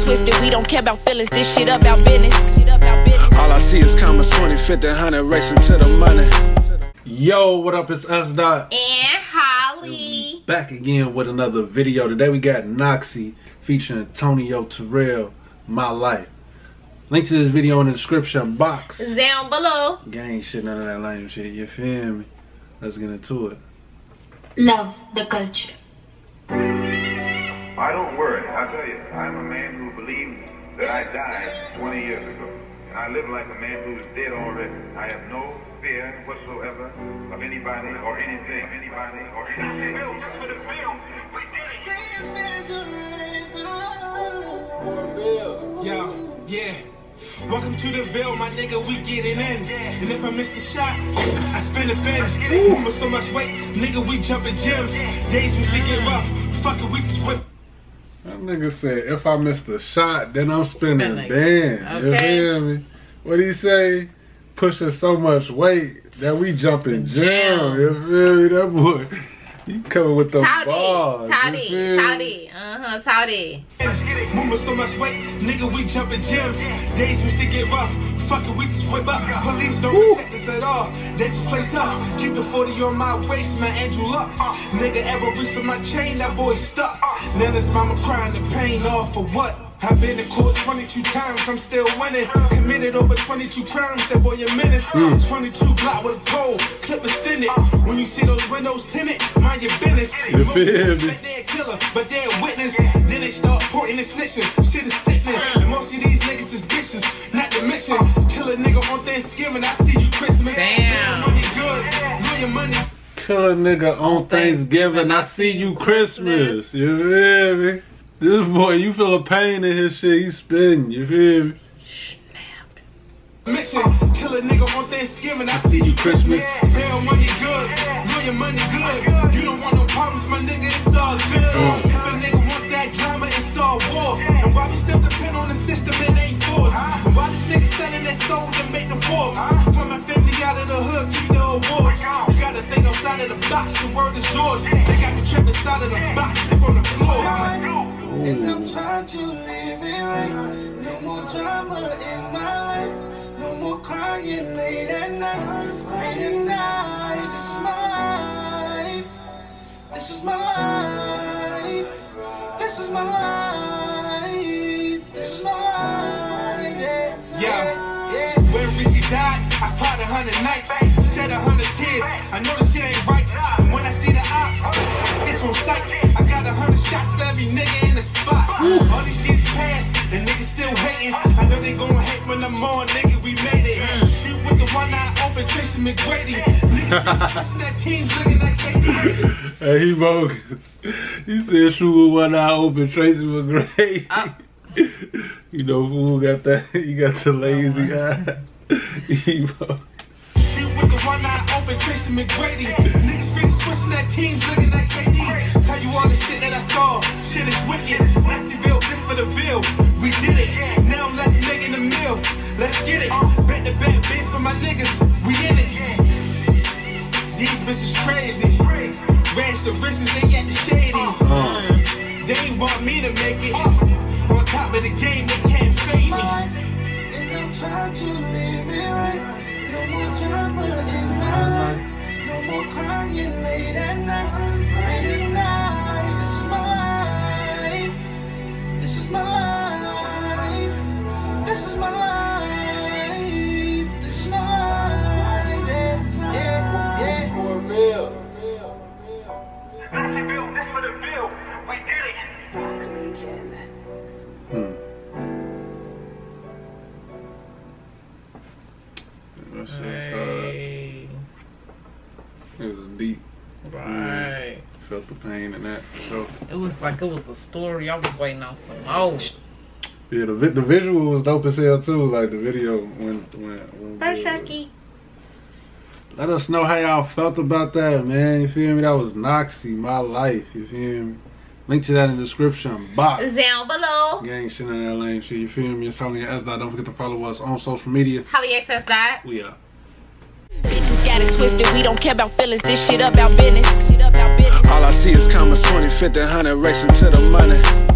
twisted, we don't care about feelings. This shit about business. All I see is commas, 20, 50, 100, racing to the money. Yo, what up? It's us, Dot. And Holly. Back again with another video. Today we got Noxie featuring Antonio Terrell, My Life. Link to this video in the description box. Down below. Gang shit, none of that lame shit, you feel me? Let's get into it. Love the culture. I don't worry, I tell you, I'm a man who believes that I died 20 years ago. And I live like a man who's dead already. I have no fear whatsoever of anybody or anything. Yeah. Welcome to the Ville, my nigga, we getting in. And if I miss the shot, I spin a bin. With so much weight, nigga, we jumping gyms. Days used to get rough, fuck it, we just whip. That nigga said, if I miss the shot, then I'm spinning a bin. You feel me? What'd he say? Pushing so much weight that we jumping gym. You feel me? That boy, he coming with the balls. Towdy. Moving so much weight, nigga, we jumping gyms. Days used to get rough, fuck it, we just whip up. Police don't protect us at all, they just play tough. Keep the 40 on my waist, man, Andrew Luck. Nigga ever reach on my chain, that boy stuck. Now this mama crying the pain off for what? I've been to court 22 times, I'm still winning. Committed over 22 crimes, that boy a menace. 22 block with a pole, clip extended. When you see those windows tinted, mind your business. You feel me? They're a killer, but they're a witness. Then they start porting and snitching, shit is sickening. And most of these niggas is bitches, not to mention. Kill a nigga on Thanksgiving, I see you Christmas. Damn. Money good, know your money. Kill a nigga on Thanksgiving, I see you Christmas. You feel me? This boy, you feel a pain in his shit, he's spinning, you feel me? Mission, kill a nigga on Thanksgiving, I see you Christmas. Real money good, know your money good. You don't want no problems, my nigga, it's all good. If a nigga want that drama, it's all war. And why we still depend on the system, it ain't force. And why this nigga selling their soul to make them Forbes? Pull my family out of the hood, keep the awards. You gotta think outside of the box, the word is yours. They got me trapped inside of the box, they on the floor. And I'm trying to live it right. No more drama in my life. No more crying late at night. Late at night. This is my life. This is my life. This is my life. This is my life. Yeah. When Reese died, I fought 100 nights. Shed 100 tears. I know the shit ain't right. When I see the ops, it's on sight. I got 100 shots for every nigga in the spot. All these years passed, and niggas still hating. I know they gon' hate when I'm on, nigga, we made it. Shoot with the one eye open, Tracy McGrady. Niggas pushing that team's looking like KD. Hey, he bogus. He said shoot with one eye open, Tracy McGrady. You know, fool got that, he got the lazy eye. He bogus. Shoot with the one eye open, Tracy McGrady. Niggas really switching that team's looking like KD. Tell you all the shit that I saw, shit is wicked. Nassiville, this for the Ville, we did it. Now let's make in the mill, let's get it. Bet the bad bitch for my niggas, we in it. These bitches crazy, ranch the riches, they at the shady. They ain't want me to make it. On top of the game, they can't fade me. And I'm trying to live it right. No more drama in my life. No more crying late at night. Late at night. This is my life. This is my life. This is my life. This is my life. Yeah. For real. Nassiville, this for the Ville, we did it. That shit was hard. It was deep. Right. Felt the pain in that for sure. It was like it was a story. I was waiting on some more. Yeah, the visual was dope as hell too. Like the video when let us know how y'all felt about that, man. You feel me? That was Noxie, My Life. You feel me? Link to that in the description box. Down below. Gang shit on that lame shit. You feel me? It's Holly and S. Don't forget to follow us on social media. HollyXS. We out. Bitches got it twisted, we don't care about feelings. This shit about business. All I see is commas, 20, 50, 100, racing to the money.